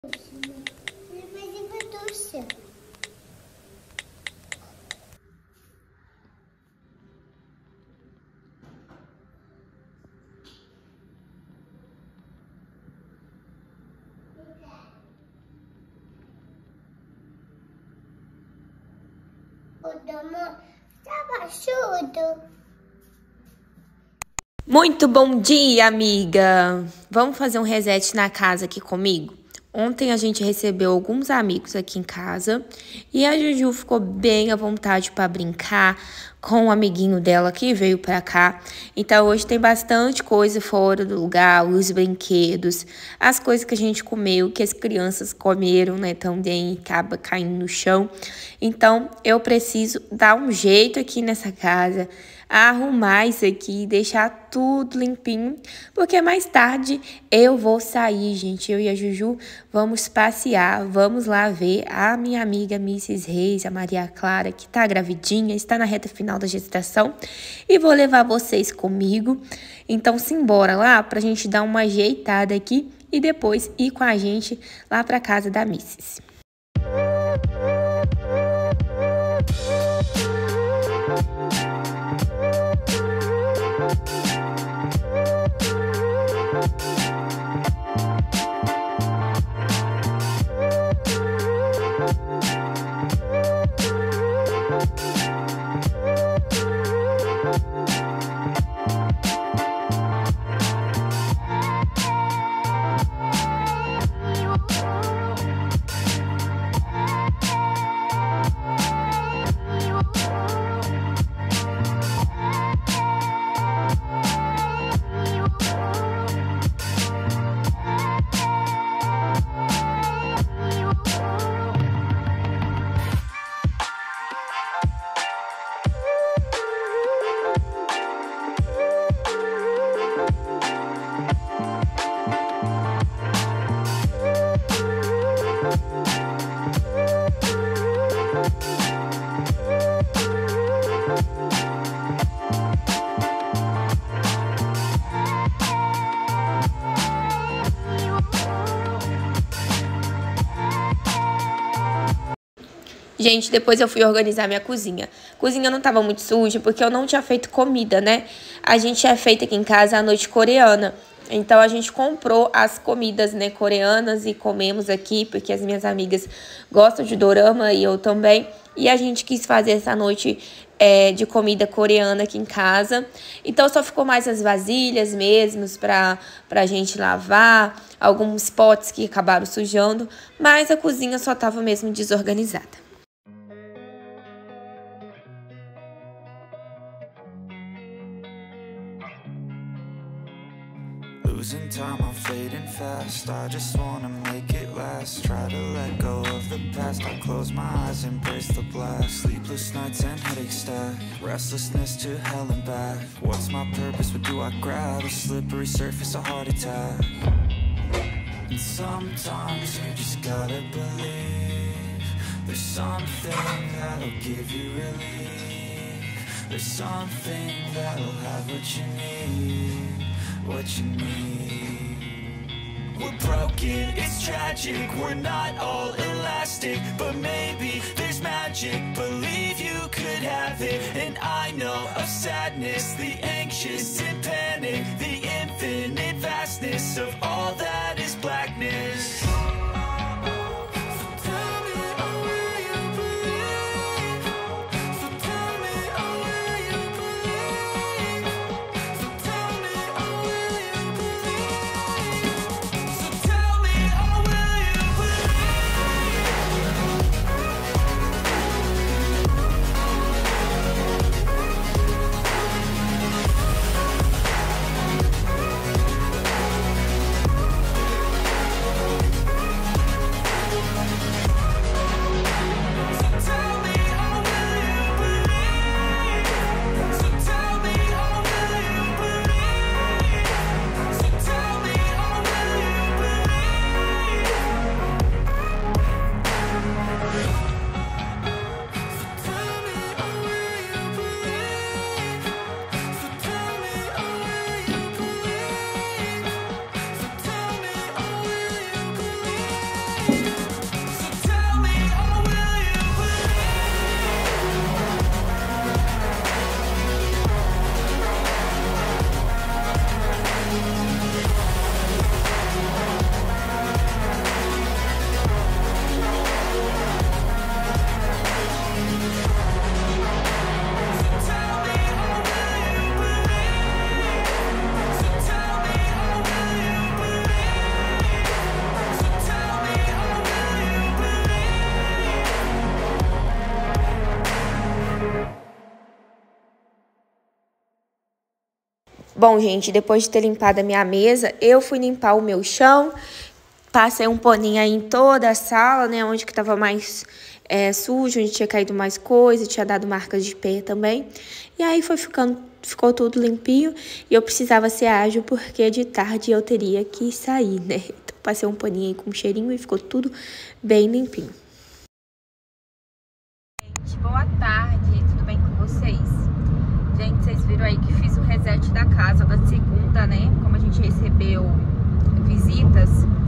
Muito bom dia, amiga! Vamos fazer um reset na casa aqui comigo? Ontem a gente recebeu alguns amigos aqui em casa e a Juju ficou bem à vontade para brincar com o amiguinho dela que veio para cá. Então hoje tem bastante coisa fora do lugar, os brinquedos, as coisas que a gente comeu, que as crianças comeram, né, também acaba caindo no chão. Então eu preciso dar um jeito aqui nessa casa, arrumar isso aqui, deixar tudo limpinho, porque mais tarde eu vou sair, gente. Eu e a Juju vamos passear, vamos lá ver a minha amiga Mrs. Reis, a Maria Clara, que tá gravidinha, está na reta final da gestação, e vou levar vocês comigo. Então, simbora lá pra gente dar uma ajeitada aqui e depois ir com a gente lá pra casa da Mrs. Gente, depois eu fui organizar minha cozinha. A cozinha não tava muito suja, porque eu não tinha feito comida, né? A gente é feito aqui em casa a noite coreana. Então, a gente comprou as comidas, né, coreanas e comemos aqui, porque as minhas amigas gostam de dorama e eu também. E a gente quis fazer essa noite de comida coreana aqui em casa. Então, só ficou mais as vasilhas mesmo pra gente lavar. Alguns potes que acabaram sujando. Mas a cozinha só tava mesmo desorganizada. Losing time, I'm fading fast. I just wanna make it last. Try to let go of the past. I close my eyes, embrace the blast. Sleepless nights and headaches stack. Restlessness to hell and back. What's my purpose? What do I grab? A slippery surface, a heart attack. And sometimes you just gotta believe there's something that'll give you relief. There's something that'll have what you need. What you need. We're broken, it's tragic. We're not all elastic, but maybe there's magic. Believe you could have it. And I know of sadness, the anxious and panic, the infinite vastness of all that is blackness. Bom, gente, depois de ter limpado a minha mesa, eu fui limpar o meu chão. Passei um paninho aí em toda a sala, né? Onde que tava mais sujo, onde tinha caído mais coisa, tinha dado marcas de pé também. E aí ficou tudo limpinho. E eu precisava ser ágil, porque de tarde eu teria que sair, né? Então passei um paninho aí com cheirinho e ficou tudo bem limpinho. Gente, boa tarde, tudo bem com vocês? Gente, vocês viram aí que fiz o reset da casa da segunda, né? Como a gente recebeu visitas,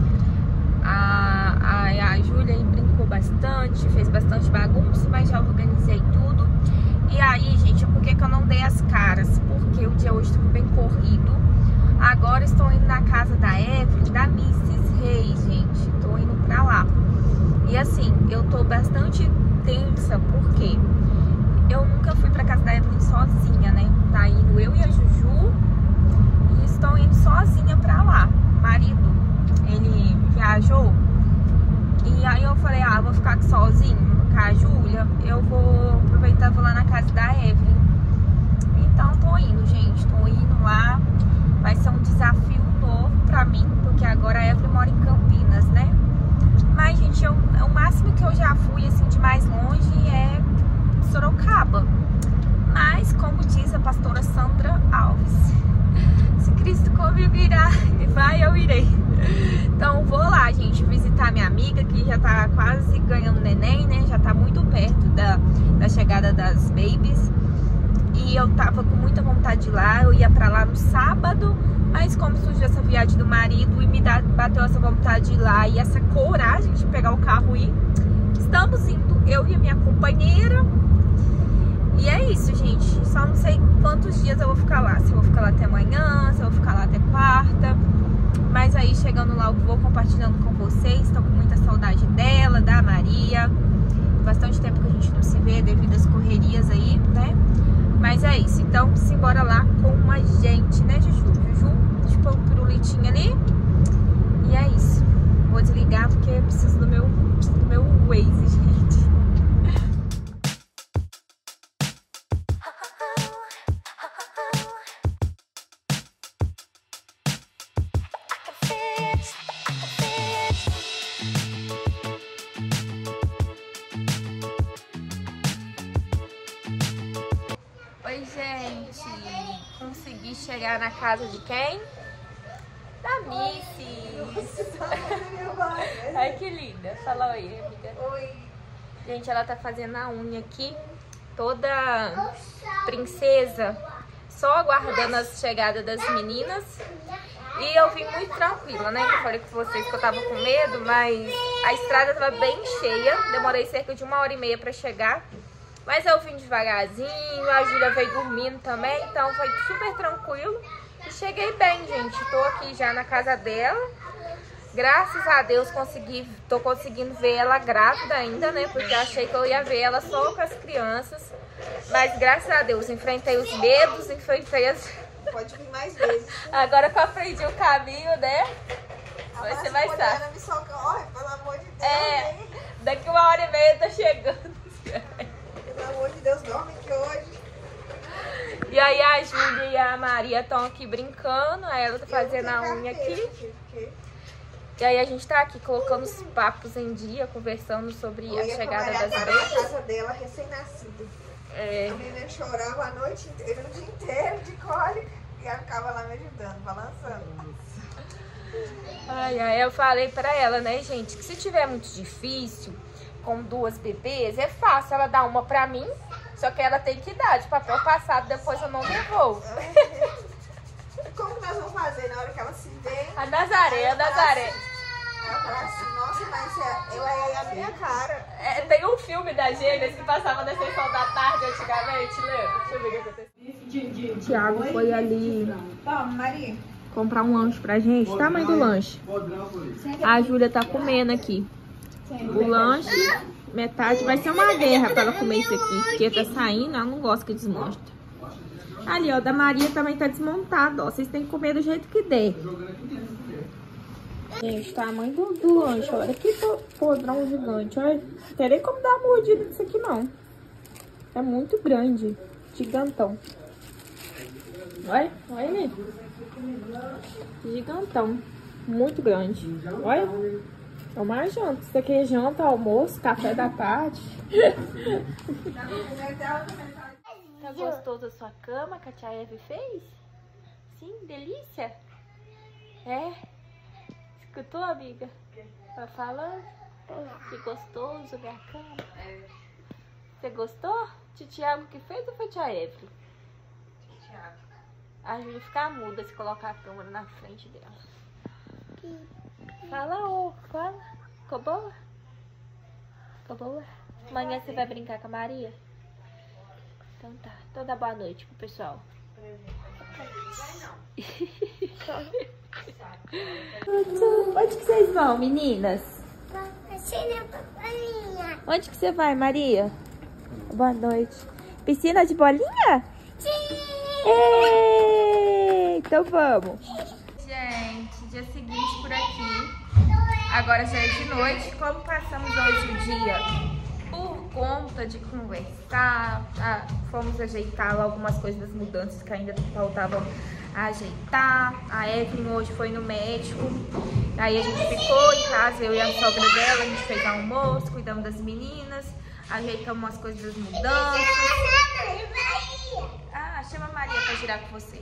a Júlia aí brincou bastante, fez bastante bagunça, mas já organizei tudo. E aí, gente, por que eu não dei as caras? Porque o dia hoje estava bem corrido. Agora estou indo na casa da Evelyn, da Mrs. Reis, gente. Estou indo pra lá. E assim, eu tô bastante tensa, porque eu nunca fui pra casa da Evelyn sozinha, né? Tá indo eu e a Juju e estou indo sozinha pra lá. Marido, ele viajou e aí eu falei, vou ficar aqui sozinho com a Júlia, eu vou aproveitar e vou lá na casa da Evelyn. Então tô indo, gente, tô indo lá. Vai ser um desafio novo pra mim, porque agora a Evelyn mora em Campinas, né? Mas, gente, o máximo que eu já fui, assim, de mais longe é Sorocaba. Mas, como diz a pastora Sandra Alves, se Cristo comigo irá, vai, eu irei. Então, vou lá, gente, visitar minha amiga, que já tá quase ganhando neném, né? Já tá muito perto da chegada das babies. E eu tava com muita vontade de ir lá, eu ia pra lá no sábado, mas como surgiu essa viagem do marido e me bateu essa vontade de ir lá e essa coragem de pegar o carro e ir, estamos indo, eu e a minha companheira. E é isso, gente, só não sei quantos dias eu vou ficar lá, se eu vou ficar lá até amanhã, se eu vou ficar lá até quarta. Mas aí chegando lá eu vou compartilhando com vocês, tô com muita saudade dela, da Maria. Bastante tempo que a gente não se vê devido às correrias aí, né? Mas é isso, então simbora lá com a gente, né, Juju? Juju, deixa eu pôr um pirulitinho ali. E é isso. Vou desligar porque eu preciso do meu Waze, gente. Oi, gente, consegui chegar na casa de quem? Da Missy. Ai, que linda. Fala oi, amiga. Oi. Gente, ela tá fazendo a unha aqui, toda princesa, só aguardando a chegada das meninas. E eu vim muito tranquila, né? Eu falei com vocês que eu tava com medo, mas a estrada tava bem cheia. Demorei cerca de 1h30 pra chegar. Mas eu vim devagarzinho, a Júlia veio dormindo também, então foi super tranquilo. E cheguei bem, gente. Tô aqui já na casa dela. Graças a Deus tô conseguindo ver ela grávida ainda, né? Porque eu achei que eu ia ver ela só com as crianças. Mas graças a Deus, enfrentei os medos, enfrentei as... Pode vir mais vezes. Agora que eu aprendi o caminho, né? Vai ser mais fácil. Olha, pelo amor de Deus. Daqui 1h30 tá chegando. Pelo amor de Deus, dorme aqui hoje. E aí a Júlia e a Maria estão aqui brincando. Aí ela tá fazendo a unha aqui. E aí a gente tá aqui colocando os papos em dia, conversando sobre a chegada das babies. Na casa dela, recém-nascida. A menina chorava a noite inteira, o dia inteiro de cólica. E ela ficava lá me ajudando, balançando. Ai, eu falei pra ela, né, gente, que se tiver muito difícil, com 2 bebês, é fácil ela dar uma pra mim, só que ela tem que dar de papel passado, depois eu não devolvo. Como que nós vamos fazer na hora que ela se vê? A Nazaré. Ela fala assim, nossa, mas ela é a minha cara. Tem um filme da Gêmeas que passava na sessão da tarde antigamente, lembra? Deixa eu ver o que aconteceu. O Thiago foi ali comprar um lanche pra gente. Tamanho do lanche. A Júlia tá comendo aqui. O lanche, metade, vai ser uma guerra pra ela comer isso aqui, porque tá saindo, ela não gosta que desmonta. Ali, ó, da Maria também tá desmontado, ó, vocês têm que comer do jeito que der. Gente, o tamanho do lanche, olha que podrão gigante, olha. Não tem nem como dar uma mordida nisso aqui, não. É muito grande, gigantão. Olha ele. Gigantão. Muito grande. Olha. É uma janta. Isso aqui é janta, almoço, café da tarde. Tá gostoso a sua cama que a tia Eve fez? Sim, delícia? É? Escutou, amiga? Tá falando? Que gostoso minha cama. Você gostou? Tio Thiago que fez ou foi tia Eve? Thiago. A Júlia fica muda se colocar a câmera na frente dela. Fala, ô, fala. Ficou boa? Ficou boa? Amanhã você vai brincar com a Maria? Então tá. Então dá boa noite pro pessoal. Onde que vocês vão, meninas? Onde que você vai, Maria? Boa noite. Piscina de bolinha? Sim! Ei, então vamos. Gente, dia seguinte por aqui. Agora já é de noite. Como passamos hoje o dia por conta de conversar, fomos ajeitar algumas coisas das mudanças que ainda faltavam ajeitar. A Evelyn hoje foi no médico. Aí a gente ficou em casa, eu e a sogra dela. A gente fez almoço, cuidamos das meninas, ajeitamos umas coisas das mudanças. Ah, chama a Maria pra girar com você.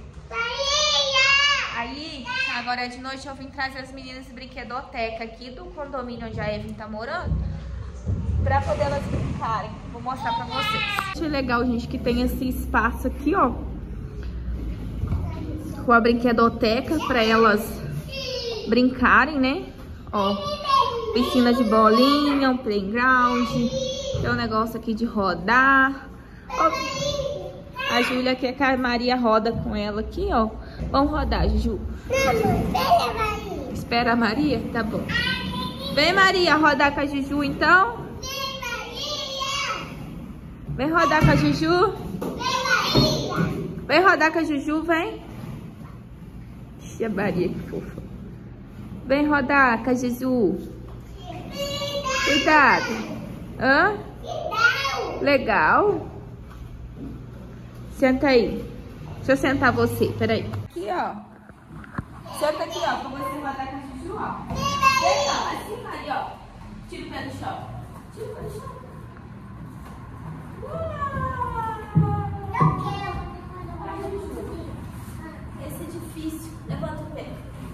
Aí, agora de noite eu vim trazer as meninas de brinquedoteca aqui do condomínio onde a Evelyn tá morando, pra poder elas brincarem. Vou mostrar pra vocês. Acho legal, gente, que tem esse espaço aqui, ó, com a brinquedoteca pra elas brincarem, né? Ó, piscina de bolinha, um playground, tem um negócio aqui de rodar. Ó, a Júlia quer que a Maria roda com ela aqui, ó. Vamos rodar, Juju. Espera a Maria? Tá bom. Vem, Maria, rodar com a Juju, então. Vem rodar com a Juju. Vem rodar com a Juju, vem. Ixi, a Maria, que fofa. Vem rodar com a Juju. Cuidado. Hã? Legal. Senta aí. Deixa eu sentar você, peraí. Aqui, ó. Senta aqui, ó, pra você rodar com a Juju, ó. Vem, ó, assim, Maria, ó. Tira o pé do chão. Tira o pé do chão. Esse é difícil. Levanta o pé.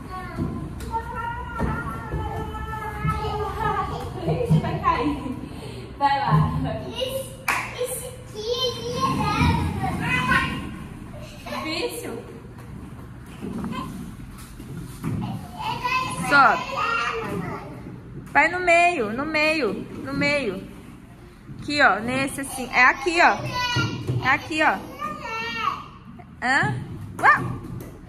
Ixi, vai cair. Vai lá. Difícil? Sobe. Vai no meio, no meio, no meio. Aqui, ó, nesse assim. É aqui, ó. É aqui, ó. Hã? Uau!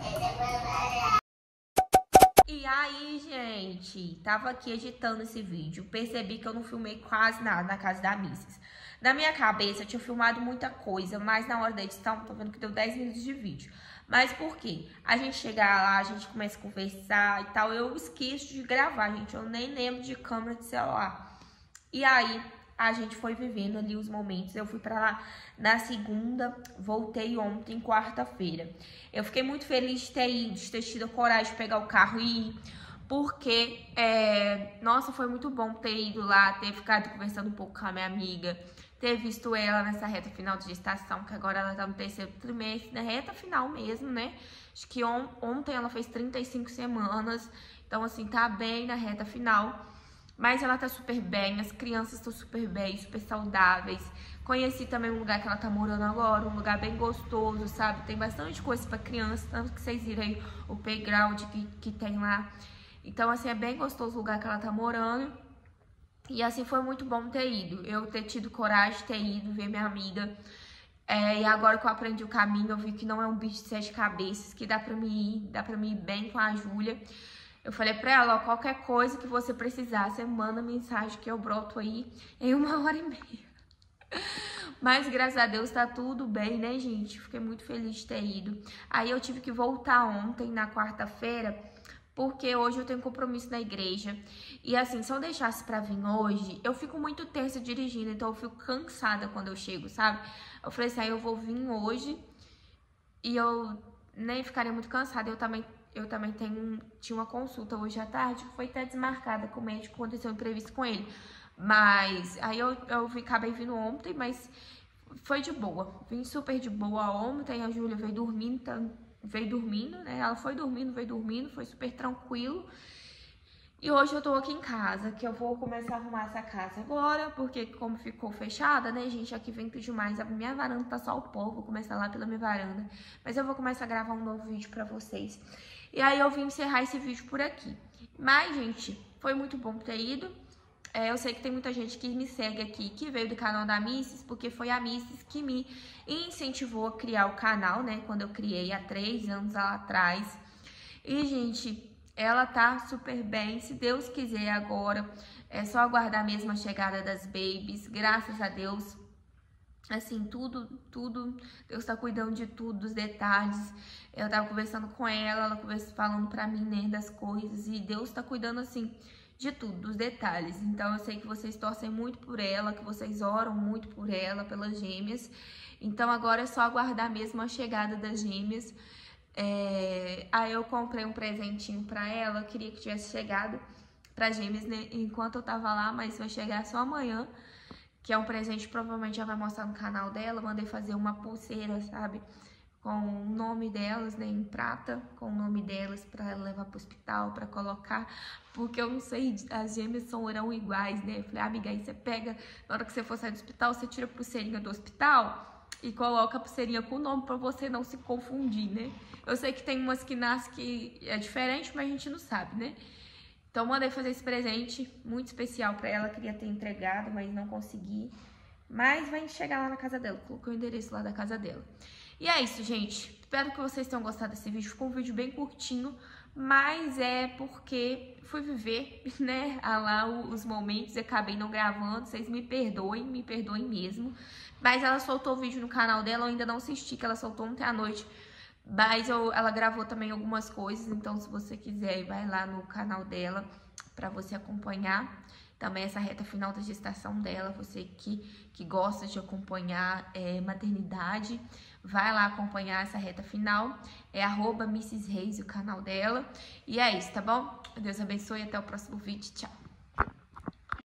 E aí, gente, tava aqui editando esse vídeo. Percebi que eu não filmei quase nada na casa da Misses. Na minha cabeça, eu tinha filmado muita coisa, mas na hora da edição, tô vendo que deu 10 minutos de vídeo. Mas por quê? A gente chega lá, a gente começa a conversar e tal, eu esqueço de gravar, gente. Eu nem lembro de câmera de celular. E aí, a gente foi vivendo ali os momentos. Eu fui pra lá na segunda, voltei ontem, quarta-feira. Eu fiquei muito feliz de ter ido, de ter tido a coragem de pegar o carro e ir. Porque, nossa, foi muito bom ter ido lá, ter ficado conversando um pouco com a minha amiga, ter visto ela nessa reta final de gestação, que agora ela tá no terceiro trimestre, na reta final mesmo, né? Acho que ontem ela fez 35 semanas, então assim, tá bem na reta final. Mas ela tá super bem, as crianças estão super bem, super saudáveis. Conheci também um lugar que ela tá morando agora, um lugar bem gostoso, sabe? Tem bastante coisa pra criança, tanto que vocês viram aí o playground que tem lá. Então, assim, é bem gostoso o lugar que ela tá morando. E, assim, foi muito bom ter ido. Eu ter tido coragem de ter ido ver minha amiga. E agora que eu aprendi o caminho, eu vi que não é um bicho de 7 cabeças, que dá pra me ir bem com a Júlia. Eu falei pra ela, ó, qualquer coisa que você precisar, você manda mensagem que eu broto aí em 1h30. Mas, graças a Deus, tá tudo bem, né, gente? Fiquei muito feliz de ter ido. Aí eu tive que voltar ontem, na quarta-feira, porque hoje eu tenho compromisso na igreja. E assim, se eu deixasse pra vir hoje, eu fico muito tensa dirigindo, então eu fico cansada quando eu chego, sabe? Eu falei assim, aí eu vou vir hoje e eu nem ficaria muito cansada. Eu também tinha uma consulta hoje à tarde, que foi até desmarcada com o médico, aconteceu um imprevisto com ele. Mas aí eu acabei vindo ontem, mas foi de boa. Vim super de boa ontem, a Júlia veio dormindo, né? Ela veio dormindo, foi super tranquilo. E hoje eu tô aqui em casa, que eu vou começar a arrumar essa casa agora, porque como ficou fechada, né, gente, aqui vento demais. A minha varanda tá só o pó, vou começar lá pela minha varanda. Mas eu vou começar a gravar um novo vídeo pra vocês. E aí eu vim encerrar esse vídeo por aqui. Mas, gente, foi muito bom ter ido. Eu sei que tem muita gente que me segue aqui, que veio do canal da Misses, porque foi a Misses que me incentivou a criar o canal, né, quando eu criei há 3 anos lá atrás. E, gente, ela tá super bem, se Deus quiser agora, é só aguardar mesmo a chegada das babies, graças a Deus, assim, tudo, Deus tá cuidando de tudo, dos detalhes. Eu tava conversando com ela falando pra mim, né, das coisas, e Deus tá cuidando, assim, de tudo, dos detalhes. Então eu sei que vocês torcem muito por ela, que vocês oram muito por ela, pelas gêmeas. Então agora é só aguardar mesmo a chegada das gêmeas. Aí eu comprei um presentinho pra ela, eu queria que tivesse chegado pra gêmeas, né, enquanto eu tava lá, mas vai chegar só amanhã, que é um presente que provavelmente já vai mostrar no canal dela. Mandei fazer uma pulseira, sabe, com o nome delas, né, em prata, com o nome delas, pra ela levar pro hospital, pra colocar, porque eu não sei, as gêmeas serão iguais, né. Eu falei, amiga, aí você pega, na hora que você for sair do hospital, você tira a pulseirinha do hospital e coloca a pulseirinha com o nome pra você não se confundir, né. Eu sei que tem umas que nascem que é diferente, mas a gente não sabe, né. Então mandei fazer esse presente muito especial pra ela, queria ter entregado, mas não consegui. Mas vai chegar lá na casa dela, coloquei o endereço lá da casa dela. E é isso, gente. Espero que vocês tenham gostado desse vídeo. Ficou um vídeo bem curtinho, mas é porque fui viver, né, lá os momentos e acabei não gravando. Vocês me perdoem mesmo. Mas ela soltou o vídeo no canal dela, eu ainda não assisti, que ela soltou ontem à noite. Mas ela gravou também algumas coisas, então se você quiser, vai lá no canal dela pra você acompanhar também essa reta final da gestação dela. Você que gosta de acompanhar maternidade, vai lá acompanhar essa reta final. É @Mrs Reis o canal dela. E é isso, tá bom? Deus abençoe e até o próximo vídeo. Tchau!